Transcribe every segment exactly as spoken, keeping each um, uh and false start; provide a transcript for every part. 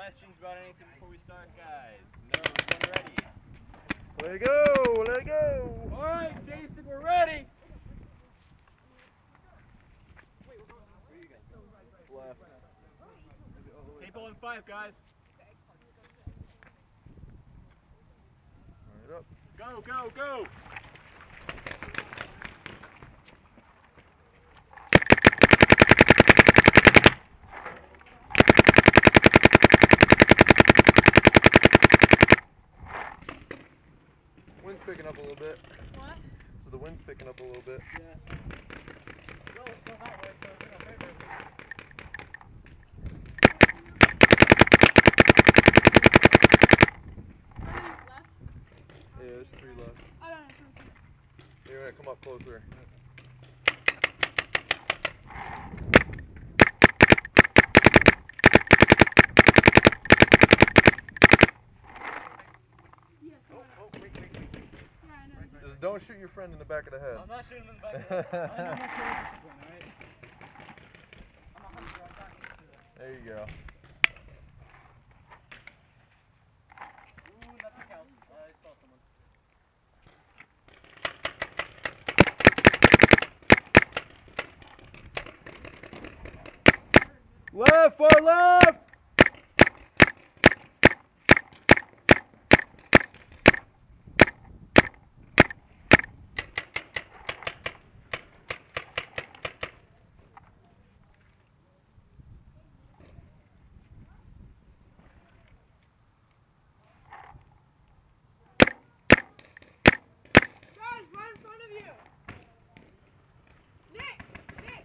questions about anything before we start, guys? No, when ready. Let it go, let it go. All right, Jason, we're ready. Where are you guys going? Left. Paintball in five, guys. Turn it up. Go, go, go. Wind's picking up a little bit. What? So the wind's picking up a little bit. Yeah. No, it's not that way, so it's in our favor. Left? Yeah, there's three left. I got it. You're gonna come up closer. Yes. Oh, oh, wait, wait, wait. Yeah, I know. Just don't shoot your friend in the back of the head. I'm not shooting in the back of the head. I'm not sure what this is going, alright? I'm a hunter, I'm not used to this. There you go. Ooh, nothing counts. I saw someone. Left, far left! Guys, right in front of you. Nick! Nick!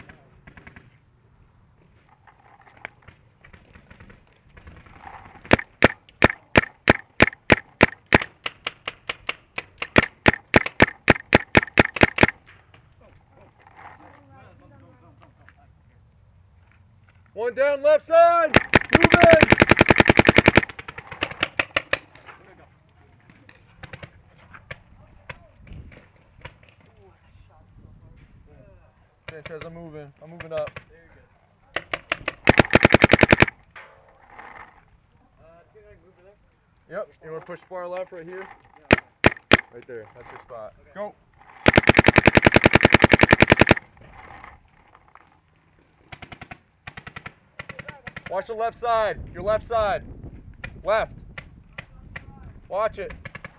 One down, left side! Move in! Sanchez, I'm moving. I'm moving up. There you go. Uh, do you think I can move to there? Yep. You want to push far left right here? Right there. That's your spot. Okay. Go. Watch the left side. Your left side. Left. Watch it.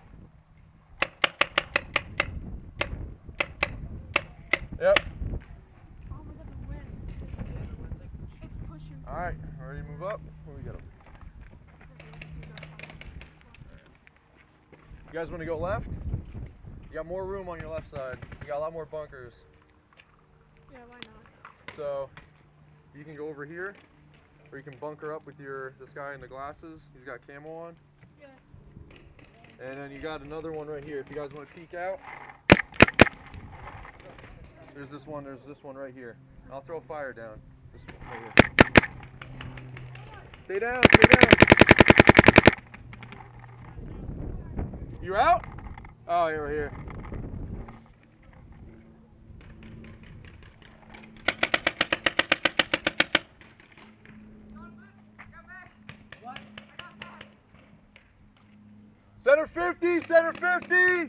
Yep. Oh my god, the wind. It's pushing. All right. Ready to move up? Where we got 'em? You guys want to go left? You got more room on your left side. You got a lot more bunkers. Yeah, why not? So you can go over here, or you can bunker up with your this guy in the glasses. He's got camo on. Yeah. And then you got another one right here. If you guys want to peek out, there's this one. There's this one right here. I'll throw fire down. This one right here. Stay down. Stay down. You out? Oh, you're right here. Center fifty, center fifty!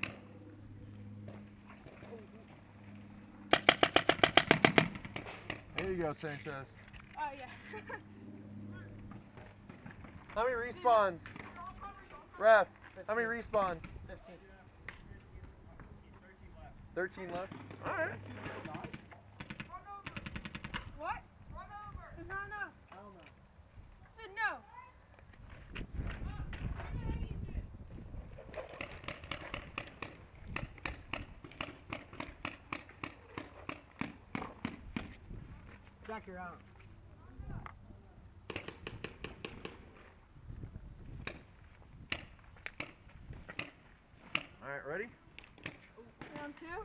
There you go, Sanchez. Oh, yeah. How many respawns? Ref, how many respawns? fifteen. thirteen left. Alright. What? There's not enough. I don't know. Said no. Jack, you're out. Alright, ready? Round two.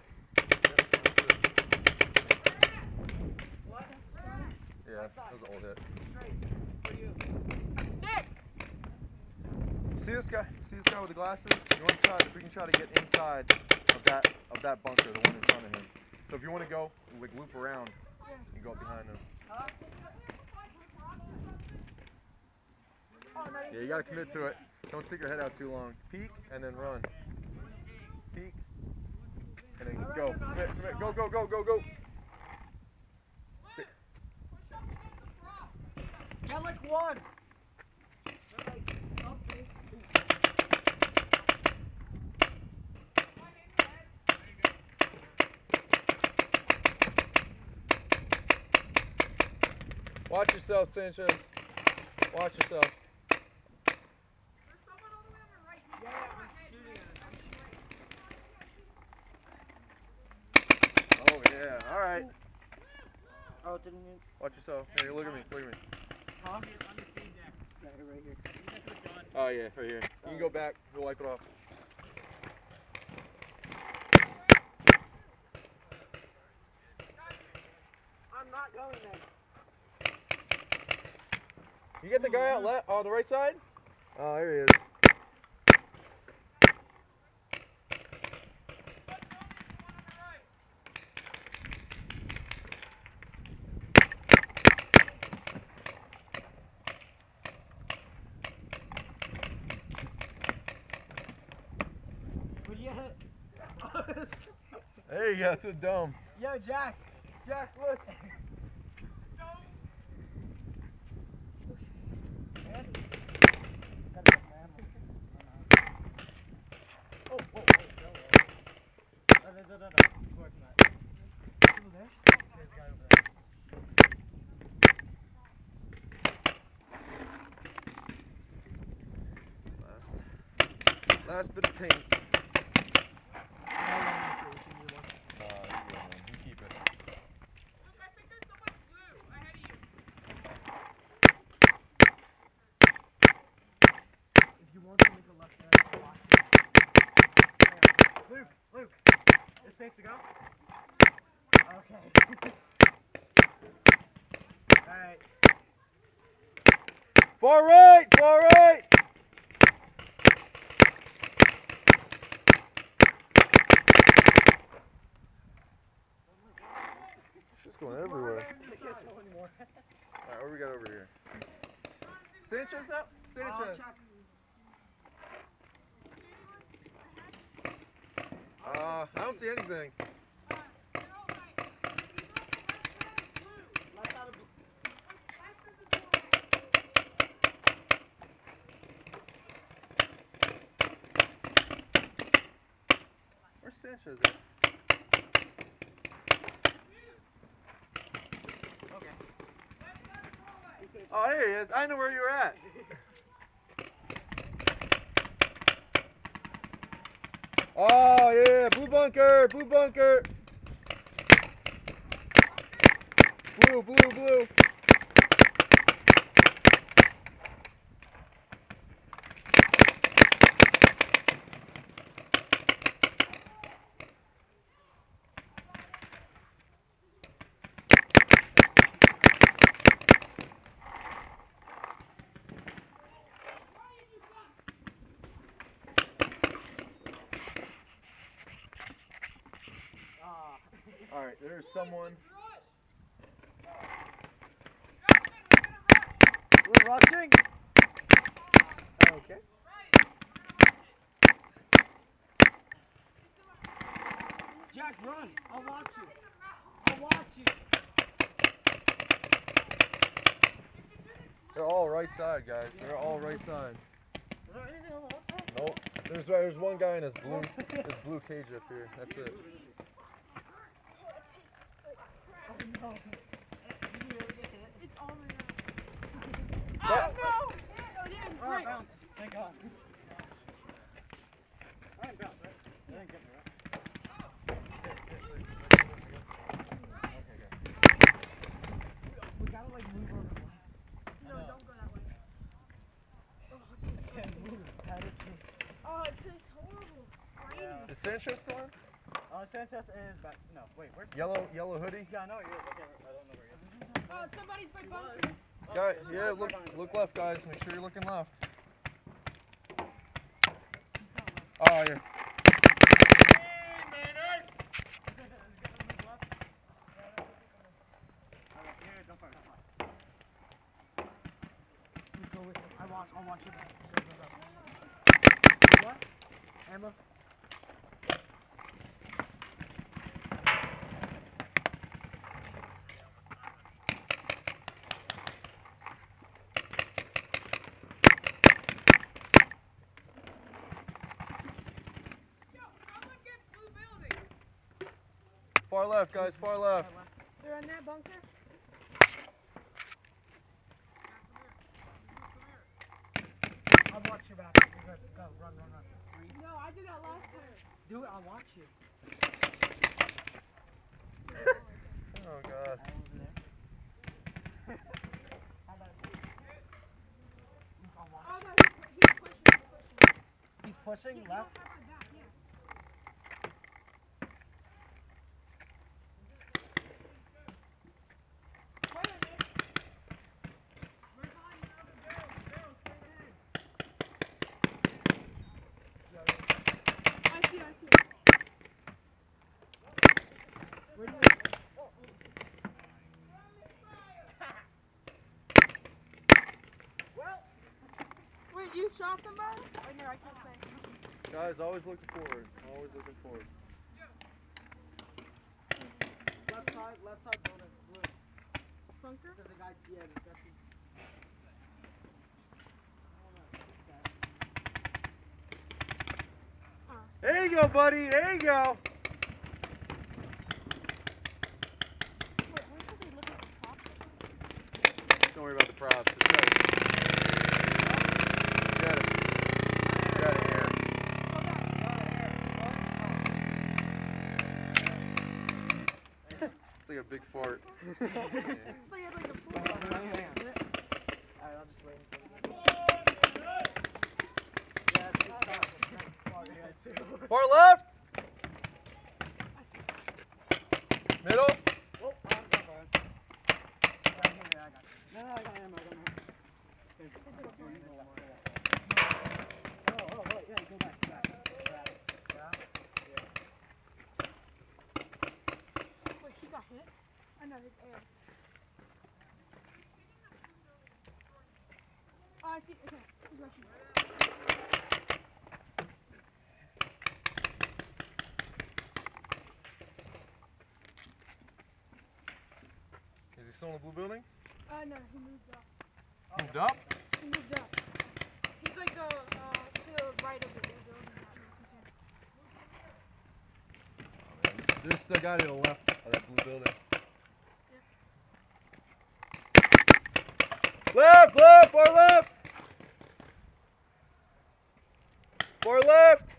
What? Yeah, that was an old hit. Straight. For you. Nick! See this guy? See this guy with the glasses? You want to try? If we can try to get inside of that of that bunker, the one in front of him. So if you want to go, like loop around, you can go up behind him. Huh? Yeah, you gotta commit to it. Don't stick your head out too long. Peek and then run. Peek and then go. Commit, commit. Go, go, go, go, go. Get like one. Watch yourself, Sanchez. Watch yourself. Oh yeah, all right. Oh, didn't you? Watch yourself. Here, look at me. Look at me. Huh? Yeah, right here. Oh yeah, right here. You can go back. Go wipe it off. I'm not going there. You get the guy out left on the right side? Oh, here he is. Where'd you hit? There you go, to the dome. Yo, Jack. Jack, look. Oh, oh, oh, no, no, no, no, no. Over there? There's a guy over there. Last, last bit of paint. Luke, Luke, it's safe to go? Okay. Alright. Far right, far right. She's going everywhere. Alright, what do we got over here? Sanchez up? Sanchez. Uh, I don't see anything. Where's Sanchez at? Okay. Oh, here he is. I know where you were at. Oh, yeah, blue bunker, blue bunker. Blue, blue, blue. All right, there's someone. We're rushing. Okay. Jack, run. I'll watch you. I'll watch you. They're all right side, guys. They're all right side. Is there anything on the left side? Nope. There's there's one guy in his blue his blue cage up here. That's it. Oh no. It's on the What? Oh no! Oh, it didn't Oh, break. bounce. Thank God. I didn't bounce, right? They didn't get me, right? We gotta like move over the line. No, don't go that way. Oh, it's just Can't move. Padded. Oh, it's just horrible. Raining. Is Sanchez still in? Uh, Sanchez is back. No, wait, where's Yellow yellow hoodie. Yeah, I know he is. I, can't, I don't know where he is. Oh, somebody's by bunker. Guy, yeah, look look left, guys. Make sure you're looking left. Oh yeah. Go with him. I watch. I'll watch your back. Go, go, go. What? Ammo? Far left, guys, far left. They're in that bunker? I'll watch your back. You're good. Go, run, run, run. Three. No, I did that last time. Do it, I'll watch you. Oh, God. Over there. How about I'll watch. Oh no, he's, he's pushing, he's pushing. He's pushing You, you left. don't have to back, yeah. Wait a minute. Right behind you, Evan. Barrel, barrel, straight ahead. I see, I see. Where do you Wait, you shot somebody? Or no, I can't say. Guys, always looking forward. Always looking forward. left side, left side building, blue. Bunker? There's a guy, yeah, there's definitely. Oh, There you go, buddy. There you go. wait, we're supposed to be looking for props or something? Don't worry about the props. It's right. Get it. Get it here. It's like a big fart. It's like, it's like a pool. Alright, I'll just wait until we get Yeah, it's not that's far ahead too. Far left. I see. Middle. Oh, I'm not bad. Right here, I got you. No, no, I got ammo, I got ammo. There's It's like a more, bunker. more, yeah. Oh, oh, wait, yeah, go back, go back. Yeah, yeah. Wait, he got hit? I know, his air. Oh, I see. Okay, he's rushing. Is he still in the blue building? Uh, no, he moved up. Moved up. He moved up. He's like uh, uh, to the right of the blue building. That container. There's the guy to the left of that blue building. Left, left, far left. Far left.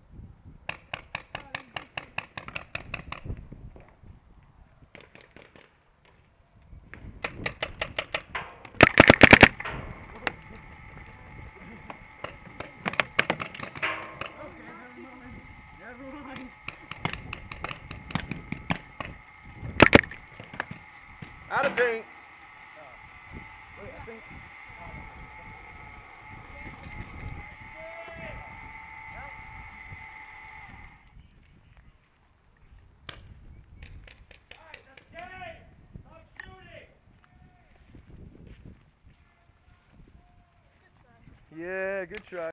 Out of paint. Wait, I think. Yeah, good try.